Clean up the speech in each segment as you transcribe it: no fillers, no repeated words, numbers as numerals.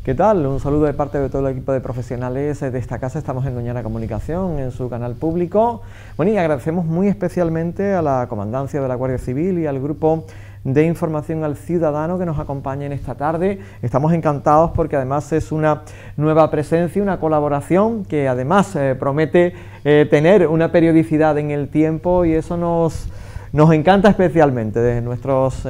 ¿Qué tal? Un saludo de parte de todo el equipo de profesionales de esta casa. Estamos en Doñana Comunicación, en su canal público. Bueno, y agradecemos muy especialmente a la Comandancia de la Guardia Civil y al Grupo de Información al Ciudadano que nos acompaña en esta tarde. Estamos encantados porque además es una nueva presencia, una colaboración que además promete tener una periodicidad en el tiempo, y eso nos encanta especialmente. Nuestros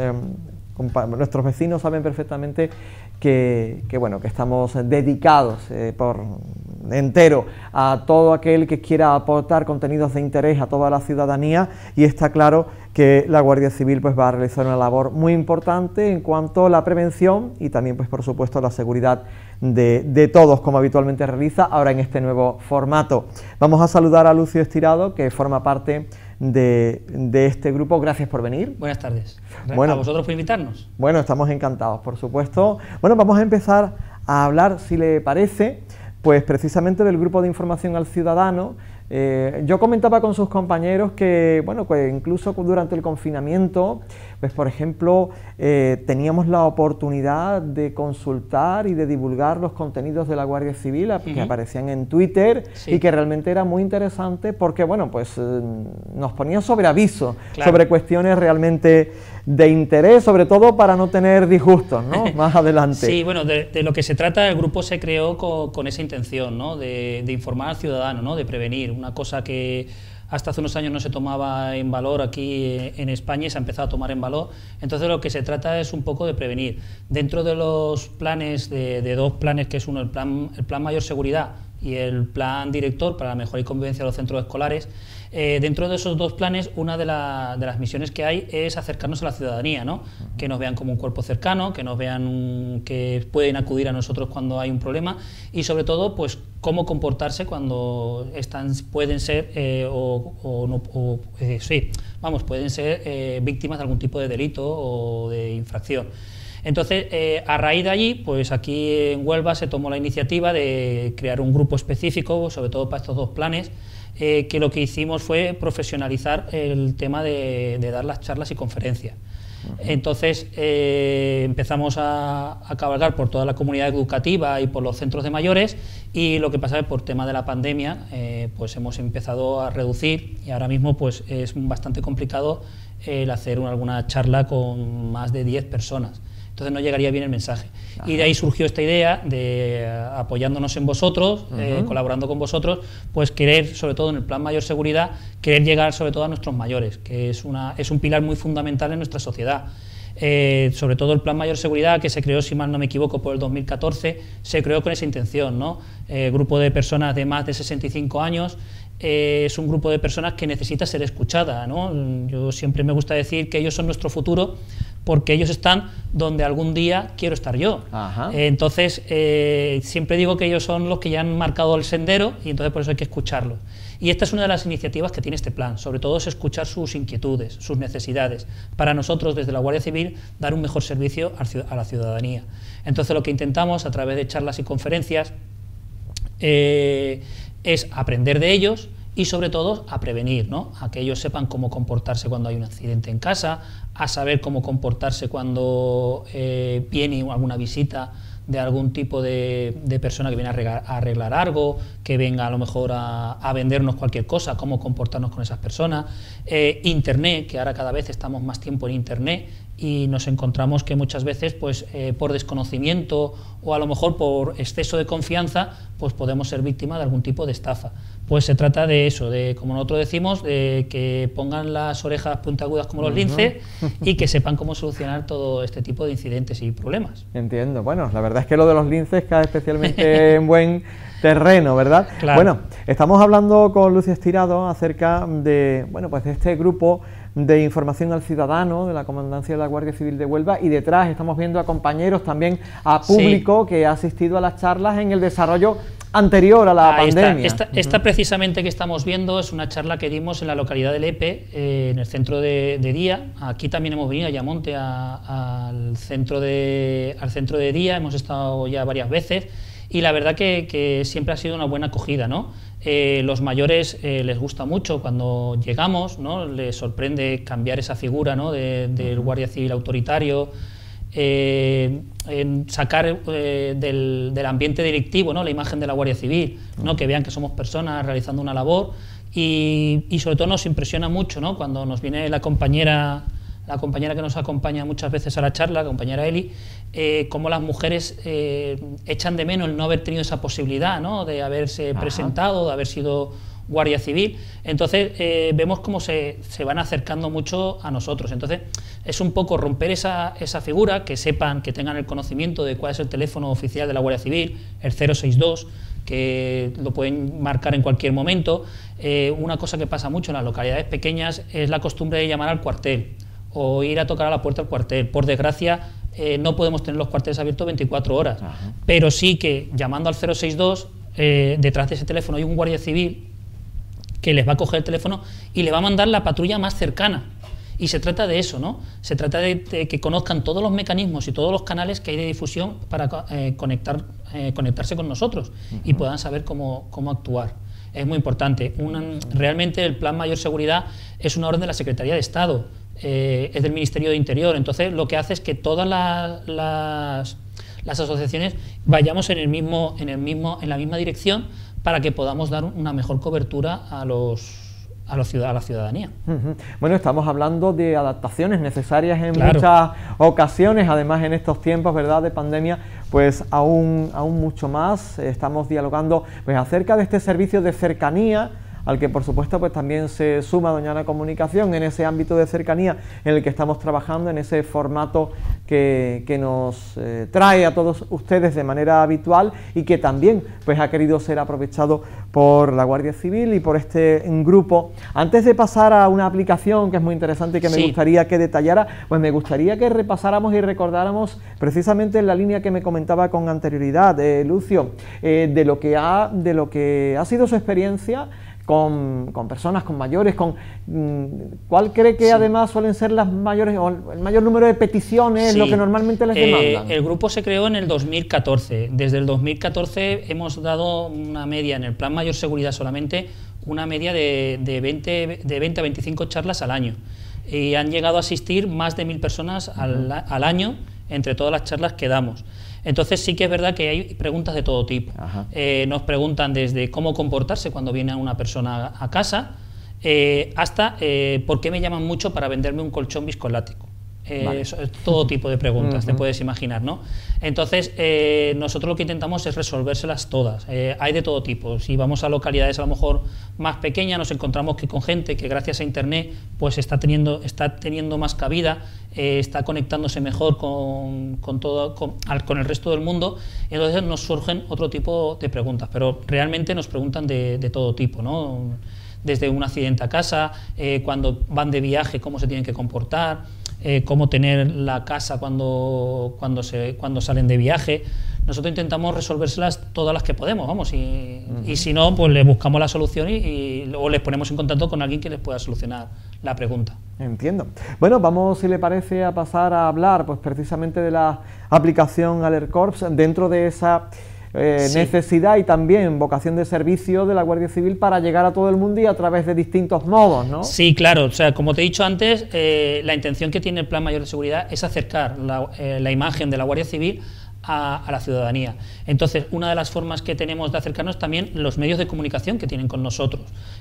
vecinos saben perfectamente que estamos dedicados por entero a todo aquel que quiera aportar contenidos de interés a toda la ciudadanía, y está claro que la Guardia Civil pues va a realizar una labor muy importante en cuanto a la prevención y también pues por supuesto la seguridad de todos, como habitualmente realiza ahora en este nuevo formato. Vamos a saludar a Lucio Estirado, que forma parte de este grupo. Gracias por venir. Buenas tardes. Bueno, a vosotros por invitarnos. Bueno, estamos encantados, por supuesto. Bueno, vamos a empezar a hablar, si le parece, pues precisamente del Grupo de Información al Ciudadano. Yo comentaba con sus compañeros que, bueno, pues incluso durante el confinamiento, pues por ejemplo, teníamos la oportunidad de consultar y de divulgar los contenidos de la Guardia Civil que aparecían en Twitter, sí, y que realmente era muy interesante porque, bueno, pues nos ponían sobre aviso, claro, sobre cuestiones realmente de interés, sobre todo para no tener disgustos, ¿no? Más adelante. Sí, bueno, de lo que se trata, el grupo se creó con esa intención, ¿no? De informar al ciudadano, ¿no? De prevenir, una cosa que hasta hace unos años no se tomaba en valor aquí en España y se ha empezado a tomar en valor. Entonces lo que se trata es un poco de prevenir. Dentro de los planes, de dos planes, que es uno, el plan Mayor Seguridad y el plan director para la mejora y convivencia de los centros escolares, dentro de esos dos planes, una de las misiones que hay es acercarnos a la ciudadanía, ¿no? Que nos vean como un cuerpo cercano, que nos vean que pueden acudir a nosotros cuando hay un problema, y sobre todo pues cómo comportarse cuando pueden ser pueden ser víctimas de algún tipo de delito o de infracción. Entonces, a raíz de allí, pues aquí en Huelva se tomó la iniciativa de crear un grupo específico, sobre todo para estos dos planes, que lo que hicimos fue profesionalizar el tema de dar las charlas y conferencias. Entonces empezamos a cabalgar por toda la comunidad educativa y por los centros de mayores, y lo que pasa es que por tema de la pandemia pues hemos empezado a reducir, y ahora mismo pues es bastante complicado el hacer alguna charla con más de 10 personas. Entonces no llegaría bien el mensaje. Ajá. Y de ahí surgió esta idea de, apoyándonos en vosotros, colaborando con vosotros, pues querer, sobre todo en el plan Mayor Seguridad, querer llegar sobre todo a nuestros mayores, que es un pilar muy fundamental en nuestra sociedad. Sobre todo el plan Mayor Seguridad, que se creó, si mal no me equivoco, por el 2014, se creó con esa intención, ¿no? Grupo de personas de más de 65 años, es un grupo de personas que necesita ser escuchada, ¿no? Yo siempre me gusta decir que ellos son nuestro futuro, porque ellos están donde algún día quiero estar yo. Entonces, siempre digo que ellos son los que ya han marcado el sendero, y entonces por eso hay que escucharlos. Y esta es una de las iniciativas que tiene este plan, sobre todo es escuchar sus inquietudes, sus necesidades, para nosotros desde la Guardia Civil dar un mejor servicio a la ciudadanía. Entonces lo que intentamos a través de charlas y conferencias es aprender de ellos y sobre todo a prevenir, ¿no? A que ellos sepan cómo comportarse cuando hay un accidente en casa, a saber cómo comportarse cuando viene alguna visita de algún tipo de persona que viene a arreglar algo, que venga a lo mejor a vendernos cualquier cosa, cómo comportarnos con esas personas. Internet, que ahora cada vez estamos más tiempo en Internet y nos encontramos que muchas veces pues por desconocimiento o a lo mejor por exceso de confianza pues podemos ser víctimas de algún tipo de estafa. Pues se trata de eso, de, como nosotros decimos, de que pongan las orejas puntiagudas como los linces y que sepan cómo solucionar todo este tipo de incidentes y problemas. Entiendo. Bueno, la verdad es que lo de los linces cae especialmente en buen terreno, ¿verdad? Claro. Bueno, estamos hablando con Lucio Estirado acerca de, bueno, pues de este grupo de información al ciudadano de la Comandancia de la Guardia Civil de Huelva, y detrás estamos viendo a compañeros, también a público, sí, que ha asistido a las charlas en el desarrollo anterior a la pandemia. Esta precisamente que estamos viendo es una charla que dimos en la localidad de Lepe, en el centro de día. Aquí también hemos venido a Ayamonte al centro de día, hemos estado ya varias veces, y la verdad que siempre ha sido una buena acogida, ¿no? Los mayores les gusta mucho cuando llegamos, ¿no? Les sorprende cambiar esa figura, ¿no? del guardia civil autoritario, en sacar del ambiente delictivo, ¿no?, la imagen de la Guardia Civil, ¿no?, que vean que somos personas realizando una labor, y sobre todo nos impresiona mucho, ¿no?, cuando nos viene la compañera que nos acompaña muchas veces a la charla, la compañera Eli, cómo las mujeres echan de menos el no haber tenido esa posibilidad, ¿no?, de haberse presentado, de haber sido Guardia Civil. Entonces vemos cómo se van acercando mucho a nosotros. Entonces es un poco romper esa figura, que sepan, que tengan el conocimiento de cuál es el teléfono oficial de la Guardia Civil, el 062, que lo pueden marcar en cualquier momento. Una cosa que pasa mucho en las localidades pequeñas es la costumbre de llamar al cuartel o ir a tocar a la puerta del cuartel. Por desgracia, no podemos tener los cuarteles abiertos 24 horas, pero sí que llamando al 062, detrás de ese teléfono hay un guardia civil que les va a coger el teléfono y le va a mandar la patrulla más cercana. Y se trata de eso, ¿no? Se trata de que conozcan todos los mecanismos y todos los canales que hay de difusión para conectarse con nosotros y puedan saber cómo actuar. Es muy importante. Realmente el Plan Mayor Seguridad es una orden de la Secretaría de Estado, es del Ministerio de Interior. Entonces lo que hace es que todas las asociaciones vayamos en la misma dirección para que podamos dar una mejor cobertura a la ciudadanía. Bueno, estamos hablando de adaptaciones necesarias en Claro. muchas ocasiones, además en estos tiempos, ¿verdad?, de pandemia, pues aún mucho más. Estamos dialogando pues acerca de este servicio de cercanía, al que por supuesto pues también se suma Doñana Comunicación en ese ámbito de cercanía en el que estamos trabajando, en ese formato que nos trae a todos ustedes de manera habitual y que también pues ha querido ser aprovechado por la Guardia Civil y por este grupo. Antes de pasar a una aplicación que es muy interesante y que me gustaría que detallara, pues me gustaría que repasáramos y recordáramos precisamente en la línea que me comentaba con anterioridad, Lucio, de lo que ha sido su experiencia con personas, con mayores, ¿cuál cree que además suelen ser las mayores, o el mayor número de peticiones, lo que normalmente les demandan? El grupo se creó en el 2014. Desde el 2014 hemos dado una media, en el Plan Mayor Seguridad solamente, una media de 20 a 25 charlas al año. Y han llegado a asistir más de 1000 personas al año entre todas las charlas que damos. Entonces sí que es verdad que hay preguntas de todo tipo. Nos preguntan desde cómo comportarse cuando viene una persona a casa, hasta por qué me llaman mucho para venderme un colchón viscoelástico. Es todo tipo de preguntas, te puedes imaginar, ¿no? Entonces nosotros lo que intentamos es resolvérselas todas. Hay de todo tipo. Si vamos a localidades a lo mejor más pequeñas, nos encontramos que con gente que gracias a internet pues está teniendo más cabida, está conectándose mejor con el resto del mundo, y entonces nos surgen otro tipo de preguntas, pero realmente nos preguntan de todo tipo, ¿no? Desde un accidente a casa, cuando van de viaje, cómo se tienen que comportar, cómo tener la casa cuando salen de viaje. Nosotros intentamos resolvérselas todas las que podemos, vamos, y si no, pues les buscamos la solución o les ponemos en contacto con alguien que les pueda solucionar la pregunta. Entiendo. Bueno, vamos, si le parece, a pasar a hablar pues precisamente de la aplicación AlertCorps dentro de esa necesidad y también vocación de servicio de la Guardia Civil para llegar a todo el mundo y a través de distintos modos, ¿no? Sí, claro. O sea, como te he dicho antes, la intención que tiene el Plan Mayor de Seguridad es acercar la imagen de la Guardia Civil a la ciudadanía. Entonces, una de las formas que tenemos de acercarnos también los medios de comunicación que tienen con nosotros.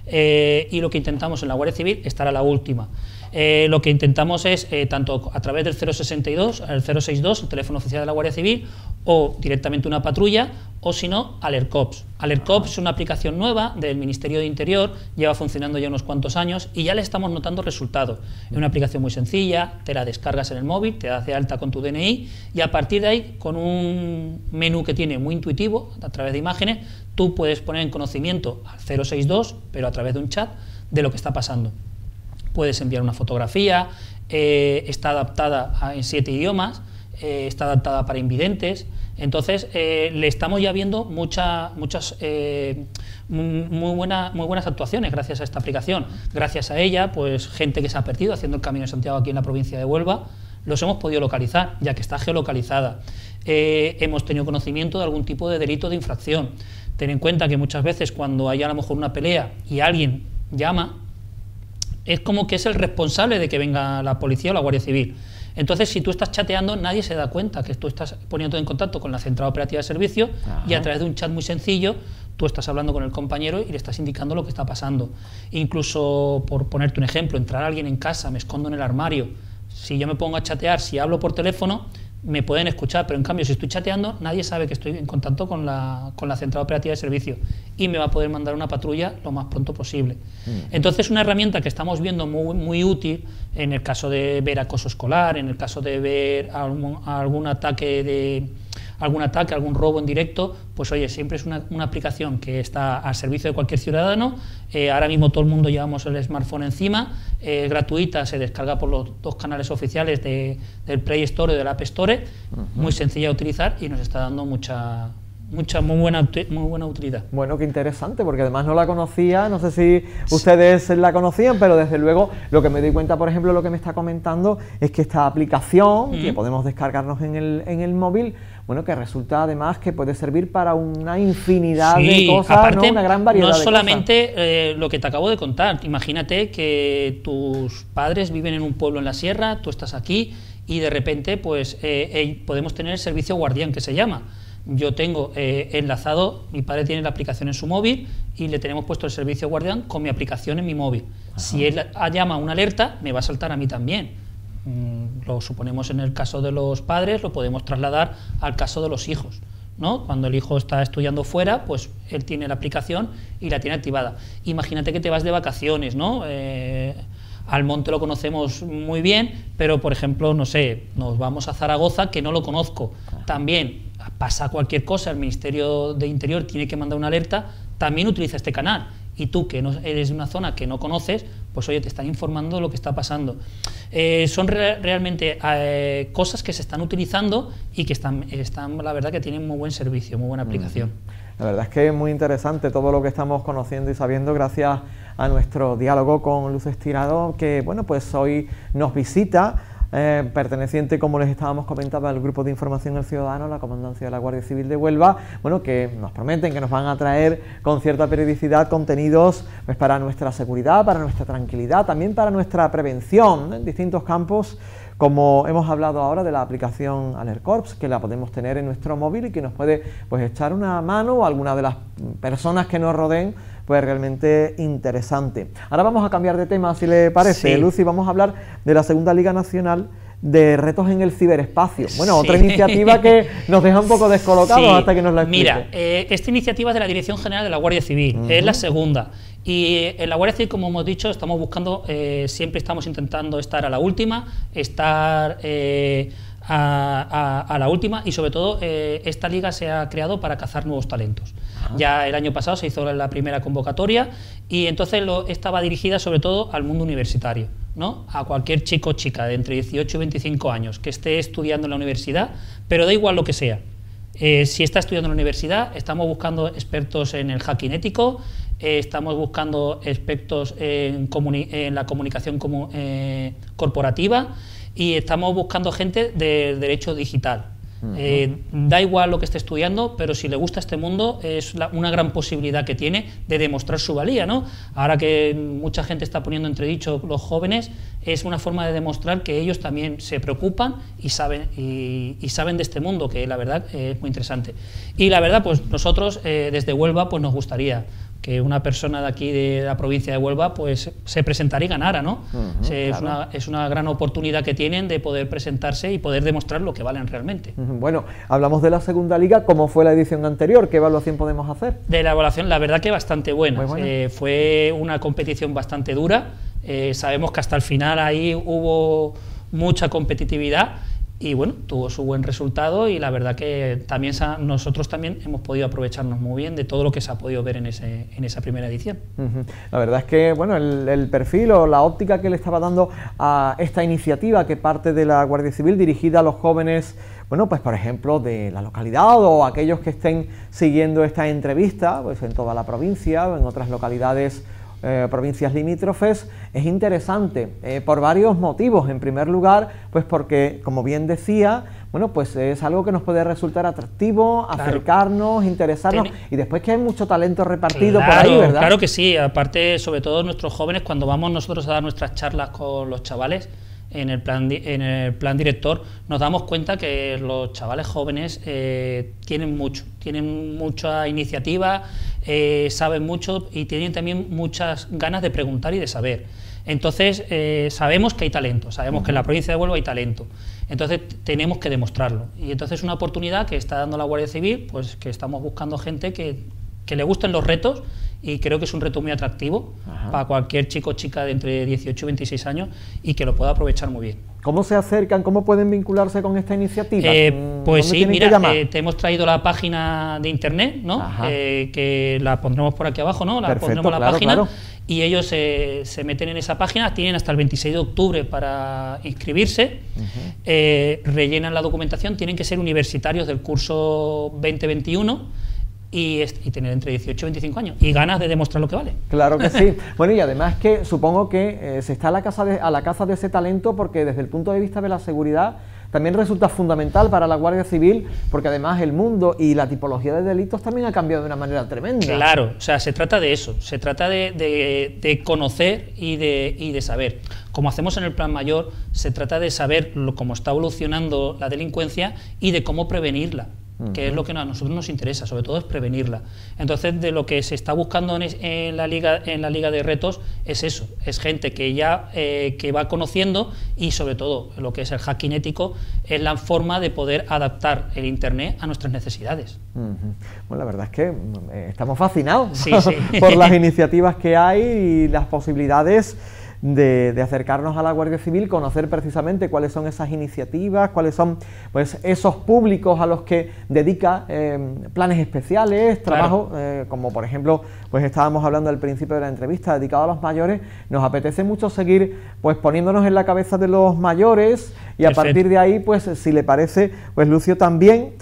Y lo que intentamos en la Guardia Civil, estar a la última. Lo que intentamos es, tanto a través del 062, el 062, el teléfono oficial de la Guardia Civil, o directamente una patrulla, o si no, AlertCorps. AlertCorps es una aplicación nueva del Ministerio de Interior, lleva funcionando ya unos cuantos años y ya le estamos notando resultados. Es una aplicación muy sencilla, te la descargas en el móvil, te das de alta con tu DNI y a partir de ahí, con un menú que tiene muy intuitivo, a través de imágenes, tú puedes poner en conocimiento al 062, pero a través de un chat, de lo que está pasando. Puedes enviar una fotografía, está adaptada en 7 idiomas, está adaptada para invidentes. Entonces le estamos ya viendo muchas muy buenas actuaciones gracias a esta aplicación. Gracias a ella, pues gente que se ha perdido haciendo el Camino de Santiago aquí en la provincia de Huelva, los hemos podido localizar, ya que está geolocalizada. Hemos tenido conocimiento de algún tipo de delito de infracción. Ten en cuenta que muchas veces cuando hay a lo mejor una pelea y alguien llama, es como que es el responsable de que venga la policía o la Guardia Civil. Entonces, si tú estás chateando, nadie se da cuenta que tú estás poniéndote en contacto con la central operativa de servicio. Ajá. Y a través de un chat muy sencillo tú estás hablando con el compañero y le estás indicando lo que está pasando. Incluso, por ponerte un ejemplo, entrar a alguien en casa, me escondo en el armario, si yo me pongo a chatear, si hablo por teléfono, me pueden escuchar, pero en cambio si estoy chateando, nadie sabe que estoy en contacto con la central operativa de servicio y me va a poder mandar una patrulla lo más pronto posible. Entonces, una herramienta que estamos viendo muy útil en el caso de ver acoso escolar, en el caso de ver algún ataque, algún robo en directo, pues oye, siempre es una aplicación que está al servicio de cualquier ciudadano. Ahora mismo todo el mundo llevamos el smartphone encima, gratuita, se descarga por los 2 canales oficiales del Play Store y del App Store, muy sencilla de utilizar y nos está dando muy buena utilidad. Bueno, qué interesante, porque además no la conocía, no sé si ustedes la conocían, pero desde luego lo que me doy cuenta, por ejemplo, lo que me está comentando es que esta aplicación, que podemos descargarnos en el móvil, bueno, que resulta además que puede servir para una infinidad de cosas, aparte, ¿no? Una gran variedad de cosas. No solamente lo que te acabo de contar, imagínate que tus padres viven en un pueblo en la sierra, tú estás aquí y de repente pues podemos tener el servicio guardián, que se llama. Yo tengo enlazado, mi padre tiene la aplicación en su móvil y le tenemos puesto el servicio guardián con mi aplicación en mi móvil. Ajá. Si él llama una alerta, me va a saltar a mí también. Lo suponemos en el caso de los padres, lo podemos trasladar al caso de los hijos, ¿no? Cuando el hijo está estudiando fuera, pues él tiene la aplicación y la tiene activada. Imagínate que te vas de vacaciones, ¿no? Almonte lo conocemos muy bien, pero por ejemplo, no sé, nos vamos a Zaragoza, que no lo conozco. También pasa cualquier cosa, el Ministerio de Interior tiene que mandar una alerta, también utiliza este canal. Y tú, que no eres de una zona que no conoces, pues oye, te están informando de lo que está pasando. Son realmente cosas que se están utilizando y que están, la verdad, que tienen muy buen servicio, muy buena aplicación. La verdad es que es muy interesante todo lo que estamos conociendo y sabiendo gracias a nuestro diálogo con Luces Tirado, que bueno, pues hoy nos visita, perteneciente, como les estábamos comentando, al Grupo de Información El Ciudadano, la Comandancia de la Guardia Civil de Huelva, bueno, que nos prometen que nos van a traer con cierta periodicidad contenidos pues, para nuestra seguridad, para nuestra tranquilidad, también para nuestra prevención en distintos campos, como hemos hablado ahora de la aplicación AlertCorps, que la podemos tener en nuestro móvil y que nos puede pues, echar una mano a alguna de las personas que nos rodeen, pues realmente interesante. Ahora vamos a cambiar de tema, si le parece, sí. Lucy, vamos a hablar de la Segunda Liga Nacional de Retos en el Ciberespacio. Bueno, otra iniciativa que nos deja un poco descolocados hasta que nos la explique. Mira, esta iniciativa es de la Dirección General de la Guardia Civil, es la segunda. Y en la Guardia Civil, como hemos dicho, estamos buscando, siempre estamos intentando estar a la última, estar a la última, y sobre todo esta liga se ha creado para cazar nuevos talentos. Ya el año pasado se hizo la primera convocatoria y entonces estaba dirigida sobre todo al mundo universitario, ¿no? A cualquier chico o chica de entre 18 y 25 años que esté estudiando en la universidad, pero da igual lo que sea. Si está estudiando en la universidad, estamos buscando expertos en el hacking ético, estamos buscando expertos en la comunicación corporativa, y estamos buscando gente de derecho digital. Da igual lo que esté estudiando, pero si le gusta este mundo es una gran posibilidad que tiene de demostrar su valía, ¿no? Ahora que mucha gente está poniendo entredicho los jóvenes, es una forma de demostrar que ellos también se preocupan y saben de este mundo, que la verdad es muy interesante. Y la verdad, pues nosotros desde Huelva pues nos gustaría que una persona de aquí de la provincia de Huelva pues se presentara y ganara, ¿no? Claro. Es una gran oportunidad que tienen de poder presentarse y poder demostrar lo que valen realmente. Bueno, hablamos de la Segunda Liga. ¿Cómo fue la edición anterior? ¿Qué evaluación podemos hacer? De la evaluación, la verdad que bastante buena. Fue una competición bastante dura. Sabemos que hasta el final ahí hubo mucha competitividad y bueno, tuvo su buen resultado, y la verdad que también nosotros también hemos podido aprovecharnos muy bien de todo lo que se ha podido ver en esa primera edición. La verdad es que bueno, el perfil o la óptica que le estaba dando a esta iniciativa que parte de la Guardia Civil dirigida a los jóvenes, bueno, pues por ejemplo de la localidad o aquellos que estén siguiendo esta entrevista pues en toda la provincia o en otras localidades, provincias limítrofes, es interesante por varios motivos. En primer lugar, pues porque, como bien decía, bueno, pues es algo que nos puede resultar atractivo, acercarnos, interesarnos, y después que hay mucho talento repartido por ahí, ¿verdad? Claro que sí, aparte, sobre todo nuestros jóvenes, cuando vamos nosotros a dar nuestras charlas con los chavales, en el plan director, nos damos cuenta que los chavales jóvenes tienen mucha iniciativa, saben mucho y tienen también muchas ganas de preguntar y de saber. Entonces, sabemos que hay talento, sabemos que en la provincia de Huelva hay talento, entonces tenemos que demostrarlo. Y entonces es una oportunidad que está dando la Guardia Civil, pues que estamos buscando gente que le gusten los retos, y creo que es un reto muy atractivo para cualquier chico o chica de entre 18 y 26 años y que lo pueda aprovechar muy bien. ¿Cómo se acercan? ¿Cómo pueden vincularse con esta iniciativa? Pues sí, mira, te hemos traído la página de internet, ¿no? Que la pondremos por aquí abajo, ¿no? Pondremos la página, claro. Y ellos se meten en esa página, tienen hasta el 26 de octubre para inscribirse, rellenan la documentación, tienen que ser universitarios del curso 2021, y tener entre 18 y 25 años y ganas de demostrar lo que vale. Claro que sí. Bueno, y además que supongo que se está a la caza de ese talento, porque desde el punto de vista de la seguridad también resulta fundamental para la Guardia Civil, porque además el mundo y la tipología de delitos también ha cambiado de una manera tremenda. Claro, o sea, se trata de eso, se trata de conocer y de saber. Como hacemos en el Plan Mayor, se trata de saber cómo está evolucionando la delincuencia y de cómo prevenirla, que es lo que a nosotros nos interesa, sobre todo es prevenirla. Entonces, de lo que se está buscando en la liga de retos es eso, es gente que ya que va conociendo, y sobre todo lo que es el hacking ético es la forma de poder adaptar el Internet a nuestras necesidades. Bueno, la verdad es que estamos fascinados sí. por las iniciativas que hay y las posibilidades de acercarnos a la Guardia Civil, conocer precisamente cuáles son esas iniciativas, cuáles son pues esos públicos a los que dedica planes especiales, trabajo, claro. Como por ejemplo, pues estábamos hablando al principio de la entrevista, dedicado a los mayores. Nos apetece mucho seguir pues poniéndonos en la cabeza de los mayores, y a partir de ahí, pues si le parece, pues Lucio, también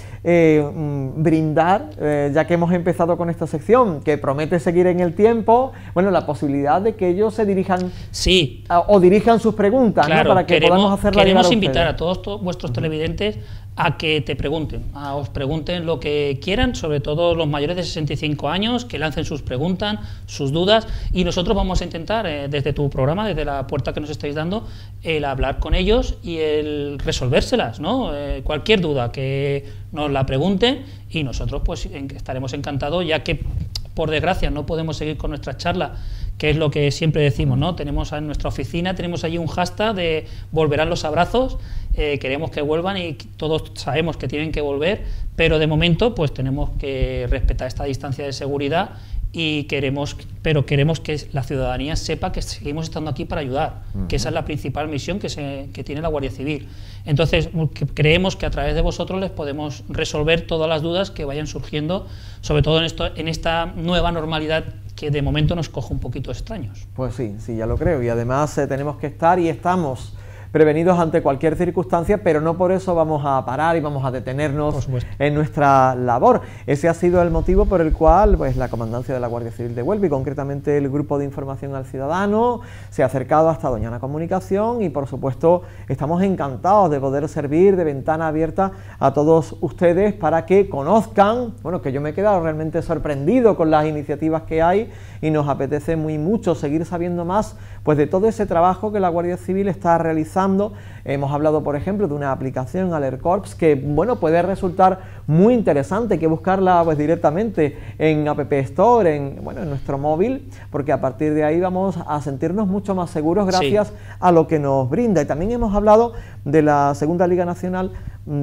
brindar, ya que hemos empezado con esta sección, que promete seguir en el tiempo, bueno, la posibilidad de que ellos se dirijan o dirijan sus preguntas, claro, ¿no? Para que podamos hacerla. Queremos invitar a todos vuestros televidentes a que os pregunten lo que quieran, sobre todo los mayores de 65 años, que lancen sus preguntas, sus dudas, y nosotros vamos a intentar, desde tu programa, desde la puerta que nos estáis dando, el hablar con ellos y el resolvérselas, ¿no? Cualquier duda que nos la pregunten, y nosotros pues estaremos encantados, ya que por desgracia no podemos seguir con nuestra charla, que es lo que siempre decimos, ¿no? Tenemos en nuestra oficina, tenemos allí un hashtag de volverán los abrazos, queremos que vuelvan y todos sabemos que tienen que volver, pero de momento pues tenemos que respetar esta distancia de seguridad, y queremos que la ciudadanía sepa que seguimos estando aquí para ayudar, que esa es la principal misión que tiene la Guardia Civil. Entonces, creemos que a través de vosotros les podemos resolver todas las dudas que vayan surgiendo, sobre todo en esta nueva normalidad que de momento nos coge un poquito extraños. Pues sí, ya lo creo, y además tenemos que estar y estamos prevenidos ante cualquier circunstancia, pero no por eso vamos a parar y vamos a detenernos en nuestra labor. Ese ha sido el motivo por el cual pues, la Comandancia de la Guardia Civil de Huelva, y concretamente el Grupo de Información al Ciudadano, se ha acercado hasta Doñana Comunicación, y por supuesto estamos encantados de poder servir de ventana abierta a todos ustedes para que conozcan, bueno, que yo me he quedado realmente sorprendido con las iniciativas que hay, y nos apetece mucho seguir sabiendo más pues de todo ese trabajo que la Guardia Civil está realizando. Hemos hablado, por ejemplo, de una aplicación, Alert Corps, que bueno, puede resultar muy interesante, que buscarla pues directamente en App Store, en nuestro móvil, porque a partir de ahí vamos a sentirnos mucho más seguros gracias a lo que nos brinda. Y también hemos hablado de la Segunda Liga Nacional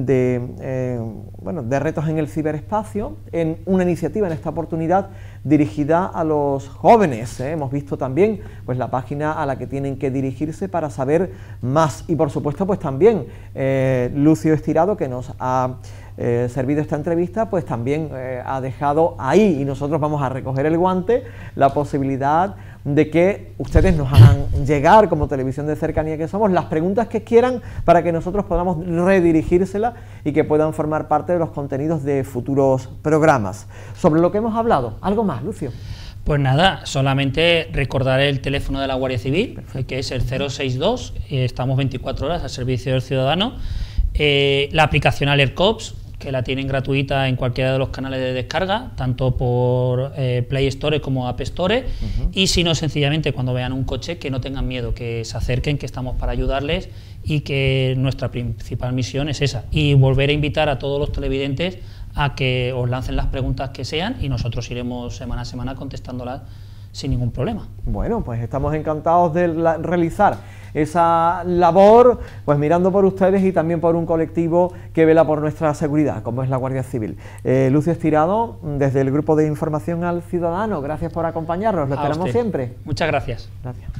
de retos en el ciberespacio, en una iniciativa en esta oportunidad dirigida a los jóvenes. Hemos visto también pues la página a la que tienen que dirigirse para saber más, y por supuesto pues también Lucio Estirado, que nos ha servido esta entrevista, pues también ha dejado ahí, y nosotros vamos a recoger el guante, la posibilidad de que ustedes nos hagan llegar, como televisión de cercanía que somos, las preguntas que quieran, para que nosotros podamos redirigírselas y que puedan formar parte de los contenidos de futuros programas. Sobre lo que hemos hablado, ¿algo más, Lucio? Pues nada, solamente recordar el teléfono de la Guardia Civil, que es el 062, estamos 24 horas al servicio del ciudadano, la aplicación Alert Corps, que la tienen gratuita en cualquiera de los canales de descarga, tanto por Play Store como App Store, y si no, sencillamente cuando vean un coche, que no tengan miedo, que se acerquen, que estamos para ayudarles y que nuestra principal misión es esa. Y volver a invitar a todos los televidentes a que os lancen las preguntas que sean y nosotros iremos semana a semana contestándolas sin ningún problema. Bueno, pues estamos encantados de realizar esa labor, pues mirando por ustedes y también por un colectivo que vela por nuestra seguridad, como es la Guardia Civil. Lucio Estirado, desde el Grupo de Información al Ciudadano, gracias por acompañarnos, lo esperamos siempre. Muchas gracias. Gracias.